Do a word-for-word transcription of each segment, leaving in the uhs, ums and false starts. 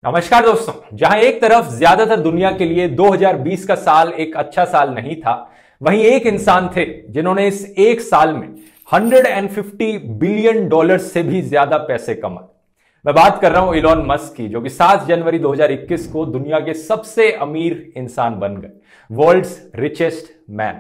नमस्कार दोस्तों, जहां एक तरफ ज्यादातर दुनिया के लिए दो हज़ार बीस का साल एक अच्छा साल नहीं था, वहीं एक इंसान थे जिन्होंने इस एक साल में एक सौ पचास बिलियन डॉलर से भी ज्यादा पैसे कमाए। मैं बात कर रहा हूं इलॉन मस्क की, जो कि सात जनवरी दो हज़ार इक्कीस को दुनिया के सबसे अमीर इंसान बन गए, वर्ल्ड्स रिचेस्ट मैन।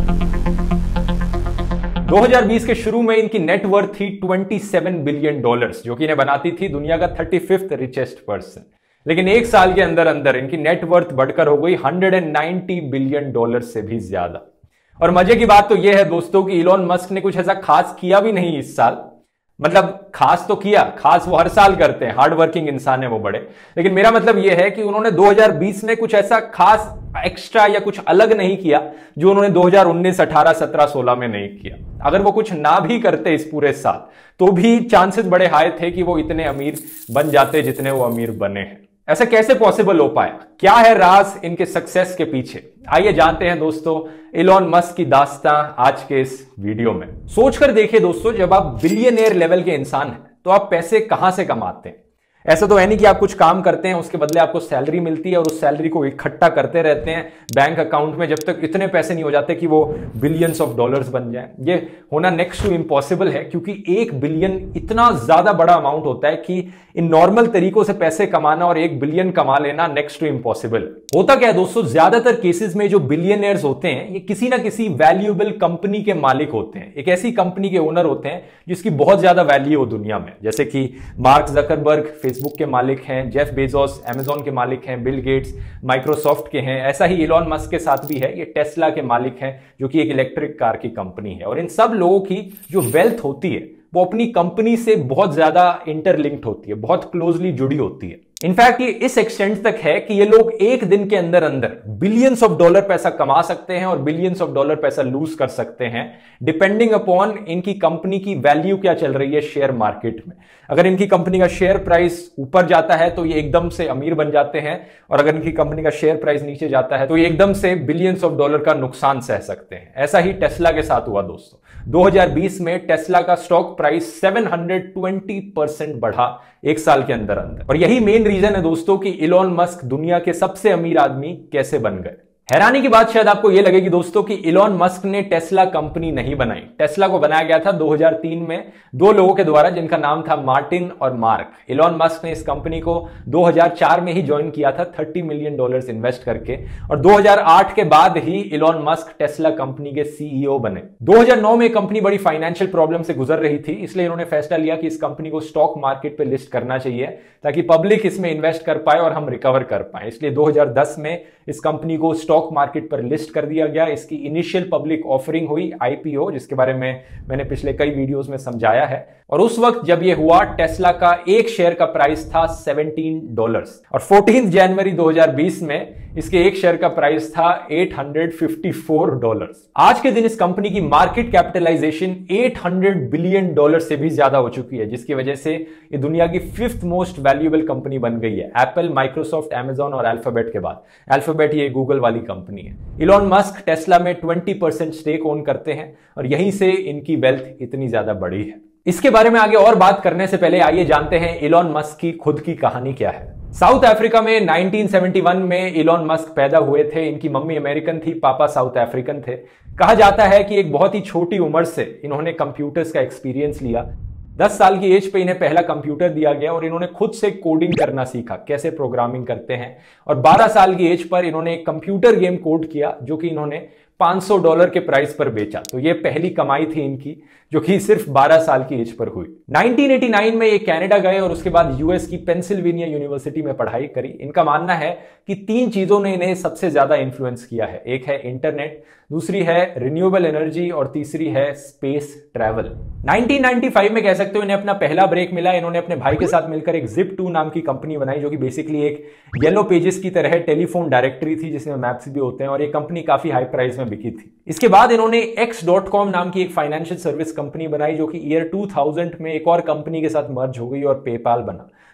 दो हज़ार बीस के शुरू में इनकी नेटवर्थ थी सत्ताईस बिलियन डॉलर्स, जो कि इन्हें बनाती थी दुनिया का पैंतीसवां रिचेस्ट पर्सन। लेकिन एक साल के अंदर अंदर इनकी नेटवर्थ बढ़कर हो गई एक सौ नब्बे बिलियन डॉलर से भी ज्यादा। और मजे की बात तो यह है दोस्तों कि इलॉन मस्क ने कुछ ऐसा खास किया भी नहीं इस साल। मतलब खास तो किया, खास वो हर साल करते हैं, हार्ड वर्किंग इंसान है वो बड़े। लेकिन मेरा मतलब यह है कि उन्होंने दो हज़ार बीस में कुछ ऐसा खास एक्स्ट्रा या कुछ अलग नहीं किया जो उन्होंने दो हज़ार उन्नीस, अठारह, सत्रह, सोलह में नहीं किया। अगर वो कुछ ना भी करते इस पूरे साल तो भी चांसेस बड़े हाई थे कि वो इतने अमीर बन जाते जितने वो अमीर बने हैं। ऐसा कैसे पॉसिबल हो पाया? क्या है राज इनके सक्सेस के पीछे? आइए जानते हैं दोस्तों इलॉन मस्क की दास्तां आज के इस वीडियो में। सोचकर देखिए दोस्तों, जब आप बिलियनियर लेवल के इंसान हैं तो आप पैसे कहां से कमाते हैं? ऐसा तो है नहीं कि आप कुछ काम करते हैं, उसके बदले आपको सैलरी मिलती है और उस सैलरी को इकट्ठा करते रहते हैं बैंक अकाउंट में जब तक इतने पैसे नहीं हो जाते कि वो बिलियंस ऑफ डॉलर्स बन जाएं। ये होना नेक्स्ट टू इम्पॉसिबल है, क्योंकि एक बिलियन इतना ज्यादा बड़ा अमाउंट होता है कि इन नॉर्मल तरीकों से पैसे कमाना और एक बिलियन कमा लेना नेक्स्ट टू इम्पॉसिबल। होता क्या है दोस्तों, ज्यादातर केसेस में जो बिलियनियर्स होते हैं ये किसी ना किसी वैल्यूएबल कंपनी के मालिक होते हैं, एक ऐसी कंपनी के ओनर होते हैं जिसकी बहुत ज्यादा वैल्यू हो दुनिया में। जैसे कि मार्क जकरबर्ग फेसबुक के मालिक हैं, जेफ बेजोस अमेजॉन के मालिक हैं, बिल गेट्स माइक्रोसॉफ्ट के हैं। ऐसा ही इलॉन मस्क के साथ भी है, ये टेस्ला के मालिक हैं जो कि एक इलेक्ट्रिक कार की कंपनी है। और इन सब लोगों की जो वेल्थ होती है वो अपनी कंपनी से बहुत ज्यादा इंटरलिंक्ड होती है, बहुत क्लोजली जुड़ी होती है। इनफैक्ट ये इस एक्सटेंट तक है कि ये लोग एक दिन के अंदर अंदर बिलियंस ऑफ डॉलर पैसा कमा सकते हैं और बिलियंस ऑफ डॉलर पैसा लूज कर सकते हैं, डिपेंडिंग अपॉन इनकी कंपनी की वैल्यू क्या चल रही है शेयर मार्केट में। अगर इनकी कंपनी का शेयर प्राइस ऊपर जाता है तो ये एकदम से अमीर बन जाते हैं, और अगर इनकी कंपनी का शेयर प्राइस नीचे जाता है तो ये एकदम से बिलियंस ऑफ डॉलर का नुकसान सह सकते हैं। ऐसा ही टेस्ला के साथ हुआ दोस्तों। दो हज़ार बीस में टेस्ला का स्टॉक प्राइस सात सौ बीस परसेंट बढ़ा एक साल के अंदर अंदर। और यही मेन रीजन है दोस्तों कि इलॉन मस्क दुनिया के सबसे अमीर आदमी कैसे बन गए। हैरानी की बात शायद आपको यह लगेगी दोस्तों कि इलॉन मस्क ने टेस्ला कंपनी नहीं बनाई। टेस्ला को बनाया गया था दो हज़ार तीन में दो लोगों के द्वारा, जिनका नाम था मार्टिन और मार्क। इलॉन मस्क ने इस कंपनी को दो हज़ार चार में ही ज्वाइन किया था तीस मिलियन डॉलर्स इन्वेस्ट करके, और दो हज़ार आठ के बाद ही इलॉन मस्क टेस्ला कंपनी के सीईओ बने। दो हज़ार नौ में कंपनी बड़ी फाइनेंशियल प्रॉब्लम से गुजर रही थी, इसलिए इन्होंने फैसला लिया कि इस कंपनी को स्टॉक मार्केट पे लिस्ट करना चाहिए ताकि पब्लिक इसमें इन्वेस्ट कर पाए और हम रिकवर कर पाए। इसलिए दो हज़ार दस में इस कंपनी को स्टॉक मार्केट पर लिस्ट कर दिया गया। इसकी इनिशियल पब्लिक ऑफरिंग हुई, आईपीओ, जिसके बारे में मैंने पिछले कई वीडियोस में समझाया है। और उस वक्त जब यह हुआ, टेस्ला का एक शेयर का प्राइस था सत्रह डॉलर्स, और चौदह जनवरी दो हज़ार बीस में इसके एक शेयर का प्राइस था आठ सौ चौवन डॉलर्स। आज के दिन इस कंपनी की मार्केट कैपिटलाइजेशन आठ सौ बिलियन डॉलर से भी ज्यादा हो चुकी है, जिसकी वजह से ये दुनिया की फिफ्थ मोस्ट वैल्यूएबल कंपनी बन गई है, एप्पल, माइक्रोसॉफ्ट, अमेजॉन और अल्फाबेट के बाद। अल्फाबेट ये गूगल वाली कंपनी है। इलॉन मस्क टेस्ला में बीस परसेंट स्टेक ओन करते हैं और यहीं से इनकी वेल्थ इतनी ज्यादा बड़ी है। इसके बारे में आगे और बात करने से पहले आइए जानते हैं इलॉन मस्क की खुद की कहानी क्या है। साउथ अफ्रीका में उन्नीस सौ इकहत्तर में इलॉन मस्क पैदा हुए थे। इनकी मम्मी अमेरिकन थी, पापा साउथ अफ्रीकन थे। कहा जाता है कि एक बहुत ही छोटी उम्र से इन्होंने कंप्यूटर्स का एक्सपीरियंस लिया। दस साल की एज पे इन्हें पहला कंप्यूटर दिया गया और इन्होंने खुद से कोडिंग करना सीखा, कैसे प्रोग्रामिंग करते हैं। और बारह साल की एज पर इन्होंने एक कंप्यूटर गेम कोड किया जो कि इन्होंने पाँच सौ डॉलर के प्राइस पर बेचा। तो ये पहली कमाई थी इनकी, जो कि सिर्फ बारह साल की एज पर हुई। उन्नीस सौ नवासी में ये कनाडा गए और उसके बाद यूएस की पेंसिल्वेनिया यूनिवर्सिटी में पढ़ाई करी। इनका मानना है कि तीन चीजों ने इन्हें सबसे ज्यादा इन्फ्लुएंस किया है। एक है इंटरनेट, दूसरी है रिन्यूएबल एनर्जी और तीसरी है स्पेस ट्रैवल। उन्नीस सौ पचानवे में कह सकते हो इन्हें अपना पहला ब्रेक मिला। इन्होंने अपने भाई के साथ मिलकर एक जिप टू नाम की कंपनी बनाई, जो कि बेसिकली एक येलो पेजेस की तरह टेलीफोन डायरेक्टरी थी जिसमें मैप्स भी होते हैं, और ये कंपनी काफी हाई प्राइस में बिकी थी। इसके बाद इन्होंने एक्स डॉट कॉम नाम की एक फाइनेंशियल सर्विस कंपनी बनाई, जो कि ईयर दो हज़ार में एक और कंपनी के साथ मर्ज हो गई और पेपाल बना।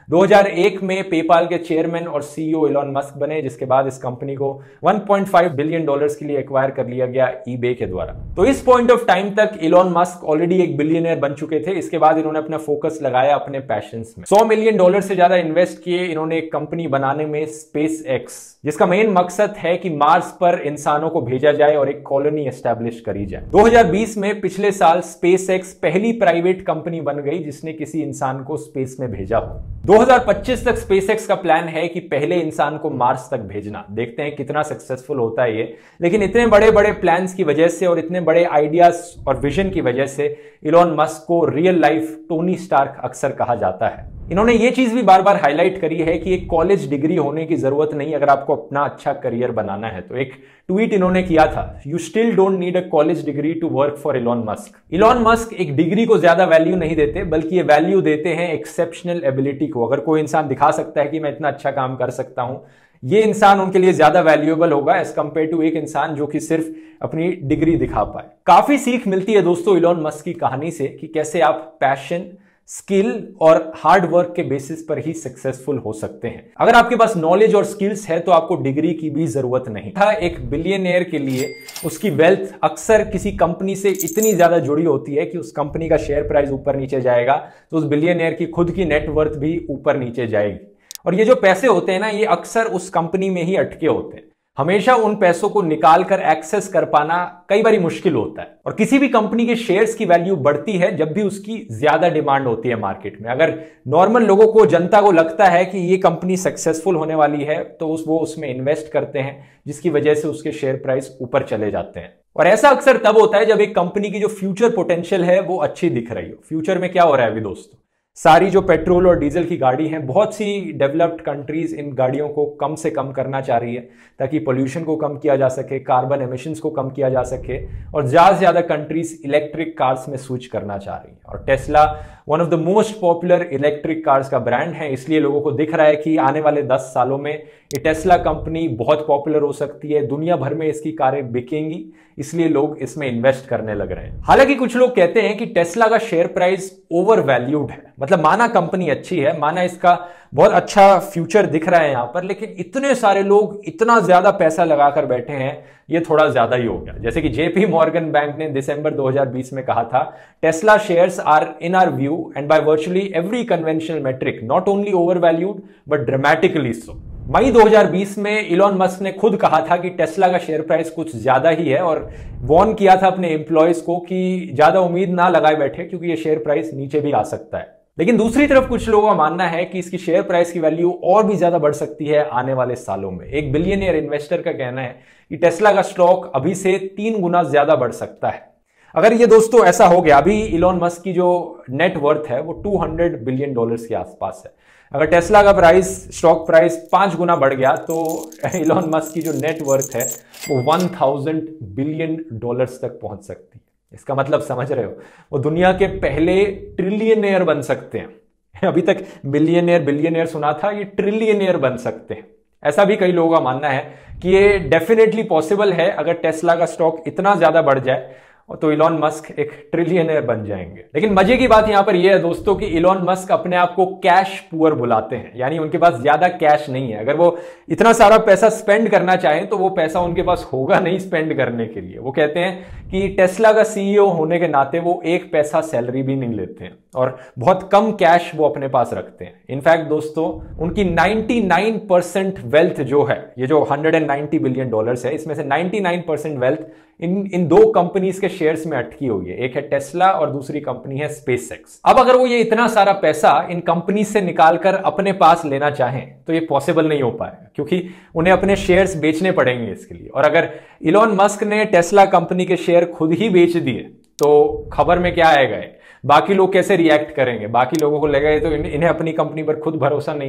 दो हज़ार एक में पेपाल के चेयरमैन और सीईओ इलॉन मस्क बने, जिसके बाद इस कंपनी को one point five billion dollars के लिए एक्वायर कर लिया गया ईबे के द्वारा। तो इस पॉइंट ऑफ टाइम तक इलॉन मस्क ऑलरेडी एक बिलियनियर बन चुके थे। इसके बाद इन्होंने अपना फोकस लगाया अपने पैशंस में। सौ मिलियन डॉलर से ज्यादा इन्वेस्ट किए इन्होंने एक कंपनी बनाने में, स्पेस एक्स, जिसका मेन मकसद है कि मार्स पर इंसानों को भेजा जाए और एक कॉलोनी एस्टैब्लिश करी जाए। दो हज़ार बीस में पिछले साल स्पेस एक्स पहली प्राइवेट कंपनी बन गई जिसने किसी इंसान को स्पेस में भेजा हो। दो हज़ार पच्चीस तक स्पेस एक्स का प्लान है कि पहले इंसान को मार्स तक भेजना। देखते हैं कितना सक्सेसफुल होता है ये। लेकिन इतने बड़े बड़े प्लान्स की वजह से और इतने बड़े आइडियाज और विजन की वजह से इलॉन मस्क को रियल लाइफ टोनी स्टार्क अक्सर कहा जाता है। इन्होंने ये चीज भी बार बार हाईलाइट करी है कि एक कॉलेज डिग्री होने की जरूरत नहीं अगर आपको अपना अच्छा करियर बनाना है। तो एक ट्वीट इन्होंने किया था, you still don't need a college degree to work for Elon Musk. Elon Musk एक डिग्री को ज्यादा वैल्यू नहीं देते, बल्कि ये वैल्यू देते हैं एक्सेप्शनल एबिलिटी को। अगर कोई इंसान दिखा सकता है कि मैं इतना अच्छा काम कर सकता हूं, ये इंसान उनके लिए ज्यादा वैल्यूएबल होगा एज कंपेयर टू एक इंसान जो कि सिर्फ अपनी डिग्री दिखा पाए। काफी सीख मिलती है दोस्तों इलॉन मस्क की कहानी से कि कैसे आप पैशन, स्किल और हार्ड वर्क के बेसिस पर ही सक्सेसफुल हो सकते हैं। अगर आपके पास नॉलेज और स्किल्स है तो आपको डिग्री की भी जरूरत नहीं था। एक बिलियनियर के लिए उसकी वेल्थ अक्सर किसी कंपनी से इतनी ज्यादा जुड़ी होती है कि उस कंपनी का शेयर प्राइस ऊपर नीचे जाएगा तो उस बिलियनियर की खुद की नेटवर्थ भी ऊपर नीचे जाएगी। और ये जो पैसे होते हैं ना, ये अक्सर उस कंपनी में ही अटके होते हैं। हमेशा उन पैसों को निकाल कर एक्सेस कर पाना कई बार मुश्किल होता है। और किसी भी कंपनी के शेयर्स की वैल्यू बढ़ती है जब भी उसकी ज्यादा डिमांड होती है मार्केट में। अगर नॉर्मल लोगों को, जनता को लगता है कि ये कंपनी सक्सेसफुल होने वाली है तो उस वो उसमें इन्वेस्ट करते हैं, जिसकी वजह से उसके शेयर प्राइस ऊपर चले जाते हैं। और ऐसा अक्सर तब होता है जब एक कंपनी की जो फ्यूचर पोटेंशियल है वो अच्छी दिख रही हो। फ्यूचर में क्या हो रहा है अभी दोस्तों, सारी जो पेट्रोल और डीजल की गाड़ी हैं, बहुत सी डेवलप्ड कंट्रीज इन गाड़ियों को कम से कम करना चाह रही है ताकि पोल्यूशन को कम किया जा सके, कार्बन एमिशंस को कम किया जा सके। और ज्यादा से ज्यादा कंट्रीज इलेक्ट्रिक कार्स में स्विच करना चाह रही है। और Tesla one of the most popular electric cars का ब्रांड है, इसलिए लोगों को दिख रहा है कि आने वाले दस सालों में ये टेस्ला कंपनी बहुत पॉपुलर हो सकती है, दुनिया भर में इसकी कारें बिकेंगी, इसलिए लोग इसमें इन्वेस्ट करने लग रहे हैं। हालांकि कुछ लोग कहते हैं कि टेस्ला का शेयर प्राइस ओवर वैल्यूड है। मतलब माना कंपनी अच्छी है, माना इसका बहुत अच्छा फ्यूचर दिख रहा है यहां पर, लेकिन इतने सारे लोग इतना ज्यादा पैसा लगाकर बैठे हैं, ये थोड़ा ज्यादा ही हो गया। जैसे कि जेपी मॉर्गन बैंक ने दिसंबर दो हज़ार बीस में कहा था, Tesla shares are in our view and by virtually every conventional metric not only overvalued but dramatically so. मई दो हज़ार बीस में इलॉन मस्क ने खुद कहा था कि टेस्ला का शेयर प्राइस कुछ ज्यादा ही है और वॉर्न किया था अपने एम्प्लॉयज को कि ज्यादा उम्मीद ना लगाए बैठे क्योंकि ये शेयर प्राइस नीचे भी आ सकता है। लेकिन दूसरी तरफ कुछ लोगों का मानना है कि इसकी शेयर प्राइस की वैल्यू और भी ज्यादा बढ़ सकती है आने वाले सालों में। एक बिलियनियर इन्वेस्टर का कहना है कि टेस्ला का स्टॉक अभी से तीन गुना ज्यादा बढ़ सकता है। अगर ये दोस्तों ऐसा हो गया, अभी इलॉन मस्क की जो नेट वर्थ है वो दो सौ बिलियन डॉलर्स के आसपास है। अगर टेस्ला का प्राइस, स्टॉक प्राइस पांच गुना बढ़ गया तो इलॉन मस्क की जो नेट वर्थ है वो एक हज़ार बिलियन डॉलर्स तक पहुंच सकती है। इसका मतलब समझ रहे हो, वो दुनिया के पहले ट्रिलियनियर बन सकते हैं। अभी तक बिलियनियर बिलियनियर सुना था, ये ट्रिलियनियर बन सकते हैं। ऐसा भी कई लोगों का मानना है कि ये डेफिनेटली पॉसिबल है। अगर टेस्ला का स्टॉक इतना ज्यादा बढ़ जाए तो इलॉन मस्क एक ट्रिलियनियर बन जाएंगे। लेकिन मजे की बात यहां पर यह है दोस्तों कि इलॉन मस्क अपने आप को कैश पुअर बुलाते हैं, यानी उनके पास ज्यादा कैश नहीं है। अगर वो इतना सारा पैसा स्पेंड करना चाहें तो वो पैसा उनके पास होगा नहीं स्पेंड करने के लिए। वो कहते हैं कि टेस्ला का सीईओ होने के नाते वो एक पैसा सैलरी भी नहीं लेते हैं और बहुत कम कैश वो अपने पास रखते हैं। इनफैक्ट दोस्तों, उनकी निन्यानवे परसेंट वेल्थ जो है, ये जो एक सौ नब्बे बिलियन डॉलर्स है, इसमें से निन्यानवे परसेंट वेल्थ इन इन दो कंपनीज के शेयर्स में अटकी हुई है। एक है टेस्ला और दूसरी कंपनी है स्पेसएक्स। अब अगर वो ये इतना सारा पैसा इन कंपनी से निकालकर अपने पास लेना चाहें तो ये पॉसिबल नहीं हो पाएगा, क्योंकि उन्हें अपने शेयर्स बेचने पड़ेंगे इसके लिए। और अगर इलॉन मस्क ने टेस्ला कंपनी के शेयर खुद ही बेच दिए तो खबर में क्या आएगा, बाकी लोग कैसे रिएक्ट करेंगे? बाकी लोगों को लगेगा तो इन्हें अपनी कंपनी पर खुद भरोसा नहीं है।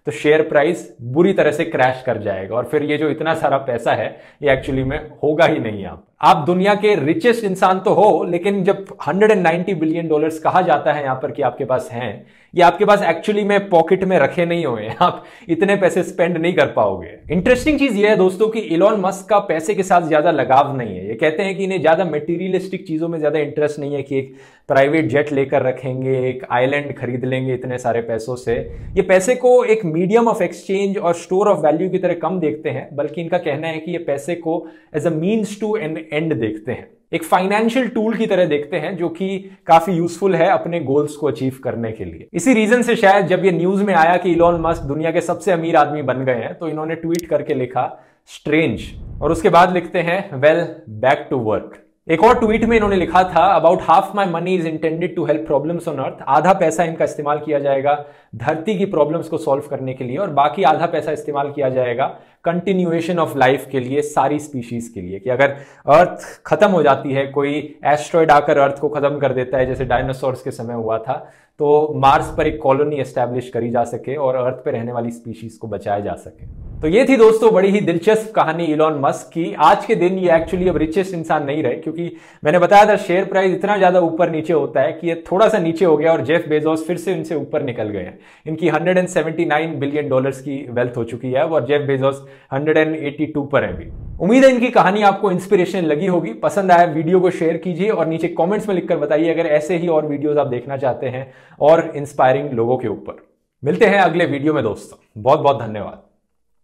तो शेयर प्राइस बुरी तरह से क्रैश कर जाएगा और फिर ये जो इतना सारा पैसा है ये एक्चुअली में होगा ही नहीं। आप आप दुनिया के रिचेस्ट इंसान तो हो, लेकिन जब एक सौ नब्बे बिलियन डॉलर्स कहा जाता है यहां पर कि आपके पास हैं, ये आपके पास एक्चुअली में पॉकेट में रखे नहीं हुए, आप इतने पैसे स्पेंड नहीं कर पाओगे। इंटरेस्टिंग चीज ये है दोस्तों कि इलॉन मस्क का पैसे के साथ ज्यादा लगाव नहीं है। ये कहते हैं कि इन्हें ज्यादा मटेरियलिस्टिक चीजों में ज्यादा इंटरेस्ट नहीं है कि एक प्राइवेट जेट लेकर रखेंगे, एक आइलैंड खरीद लेंगे इतने सारे पैसों से। ये पैसे को एक मीडियम ऑफ एक्सचेंज और स्टोर ऑफ वैल्यू की तरह कम देखते हैं, बल्कि इनका कहना है कि ये पैसे को as a means to an end देखते हैं, एक फाइनेंशियल टूल की तरह देखते हैं जो कि काफी यूजफुल है अपने गोल्स को अचीव करने के लिए। इसी रीजन से शायद जब ये न्यूज में आया कि इलॉन मस्क दुनिया के सबसे अमीर आदमी बन गए हैं, तो इन्होंने ट्वीट करके लिखा स्ट्रेंज, और उसके बाद लिखते हैं वेल बैक टू वर्क। एक और ट्वीट में इन्होंने लिखा था about half my money is intended to help problems on earth. आधा पैसा इनका इस्तेमाल किया जाएगा धरती की प्रॉब्लम्स को सॉल्व करने के लिए, और बाकी आधा पैसा इस्तेमाल किया जाएगा कंटिन्यूएशन ऑफ लाइफ के लिए, सारी स्पीशीज के लिए, कि अगर अर्थ खत्म हो जाती है, कोई एस्ट्रॉयड आकर अर्थ को खत्म कर देता है जैसे डायनासोर्स के समय हुआ था, तो मार्स पर एक कॉलोनी एस्टैब्लिश करी जा सके और अर्थ पर रहने वाली स्पीशीज को बचाया जा सके। तो ये थी दोस्तों बड़ी ही दिलचस्प कहानी इलॉन मस्क की। आज के दिन ये एक्चुअली अब रिचेस्ट इंसान नहीं रहे, क्योंकि मैंने बताया था शेयर प्राइस इतना ज्यादा ऊपर नीचे होता है कि ये थोड़ा सा नीचे हो गया और जेफ बेजोस फिर से इनसे ऊपर निकल गए हैं। इनकी एक सौ उन्यासी बिलियन डॉलर्स की वेल्थ हो चुकी है और जेफ बेजोस एक सौ बयासी पर है भी। उम्मीद है इनकी कहानी आपको इंस्पिरेशन लगी होगी। पसंद आया वीडियो को शेयर कीजिए और नीचे कॉमेंट्स में लिखकर बताइए अगर ऐसे ही और वीडियोज आप देखना चाहते हैं और इंस्पायरिंग लोगों के ऊपर। मिलते हैं अगले वीडियो में दोस्तों, बहुत बहुत धन्यवाद।